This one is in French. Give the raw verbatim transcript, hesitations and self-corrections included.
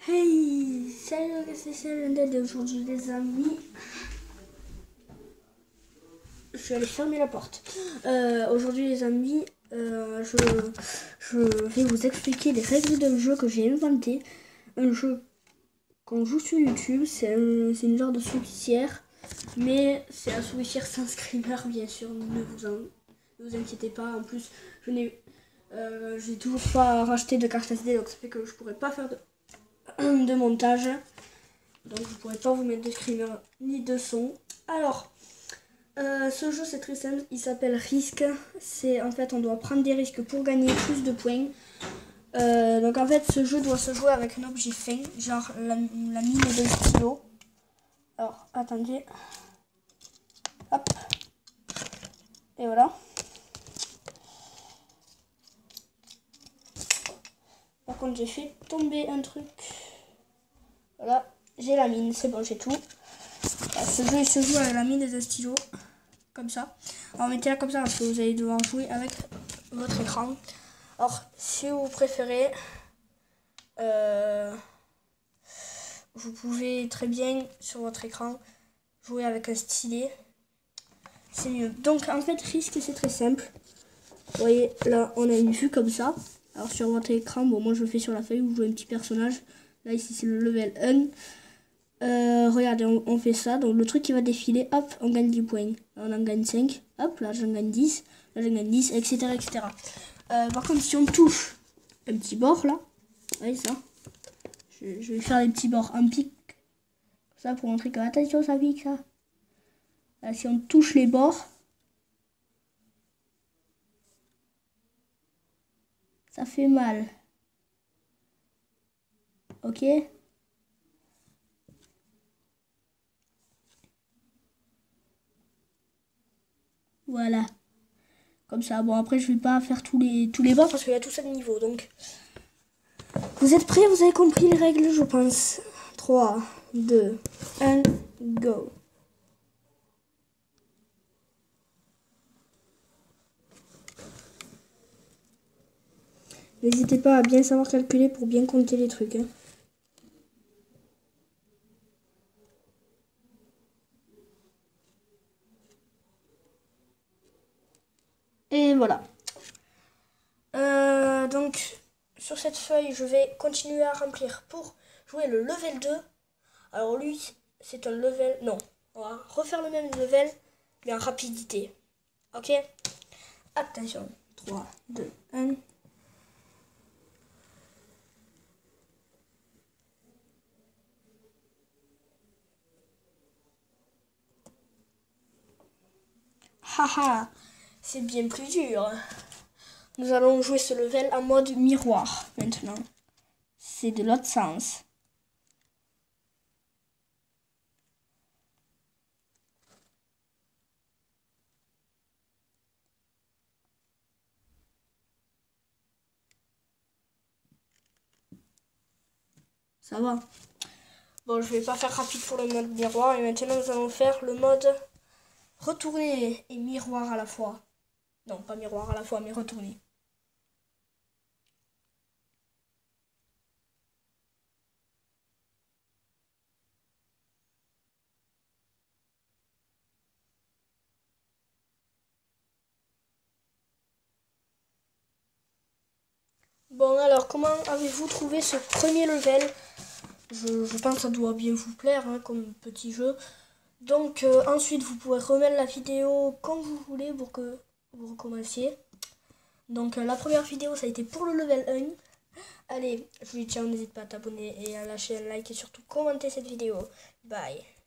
Hey, salut, c'est Chalended et aujourd'hui les amis, je suis allé fermer la porte. Euh, aujourd'hui les amis, euh, je, je vais vous expliquer les règles d'un jeu que j'ai inventé. Un jeu qu'on joue sur YouTube, c'est un, c'est une genre de souricière, mais c'est un souricière sans screamer bien sûr, ne vous, en, ne vous inquiétez pas. En plus, je n'ai euh, j'ai toujours pas racheté de carte S D, donc ça fait que je pourrais pas faire de de montage, donc je pourrais pas vous mettre de screamer ni de son. Alors euh, ce jeu c'est très simple, il s'appelle Risk. C'est en fait on doit prendre des risques pour gagner plus de points. Euh, donc en fait ce jeu doit se jouer avec un objet fin, genre la, la mine d'un stylo. Alors attendez, hop, et voilà. Par contre j'ai fait tomber un truc. Voilà, j'ai la mine, c'est bon, j'ai tout. Ce jeu il se joue avec la mine et le stylo, comme ça. Alors mettez-la comme ça parce que vous allez devoir jouer avec votre écran. Alors si vous préférez, euh, vous pouvez très bien sur votre écran jouer avec un stylet. C'est mieux. Donc en fait Risk c'est très simple. Vous voyez là on a une vue comme ça. Alors sur votre écran, bon moi je le fais sur la feuille où vous jouez un petit personnage. Là ici c'est le level un. Euh, regardez, on, on fait ça. Donc le truc qui va défiler, hop, on gagne dix points. Là, on en gagne cinq. Hop, là j'en gagne dix. Là j'en gagne dix, et cetera et cetera. Euh, par contre, si on touche un petit bord là, vous voyez ça, je, je vais faire des petits bords en pic. Ça pour montrer que attention, ça pique ça. Là, si on touche les bords, ça fait mal. Ok? Voilà. Comme ça. Bon, après, je vais pas faire tous les, tous les bords parce qu'il y a tout ça de niveau. Donc, vous êtes prêts? Vous avez compris les règles, je pense. trois, deux, un, go. N'hésitez pas à bien savoir calculer pour bien compter les trucs. Hein. Et voilà. Euh, donc, sur cette feuille, je vais continuer à remplir pour jouer le level deux. Alors lui, c'est un level... Non, on va refaire le même level, mais en rapidité. Ok? Attention. trois, deux, un... Haha, c'est bien plus dur. Nous allons jouer ce level en mode miroir maintenant. C'est de l'autre sens. Ça va. Bon, je vais pas faire rapide pour le mode miroir. Et maintenant, nous allons faire le mode retourner et miroir à la fois. Non, pas miroir à la fois, mais retourner. Bon, alors, comment avez-vous trouvé ce premier level? je, je pense que ça doit bien vous plaire, hein, comme petit jeu. Donc, euh, ensuite, vous pourrez remettre la vidéo comme vous voulez pour que vous recommenciez. Donc, euh, la première vidéo, ça a été pour le level un. Allez, je vous dis ciao, n'hésite pas à t'abonner et à lâcher un like et surtout commenter cette vidéo. Bye.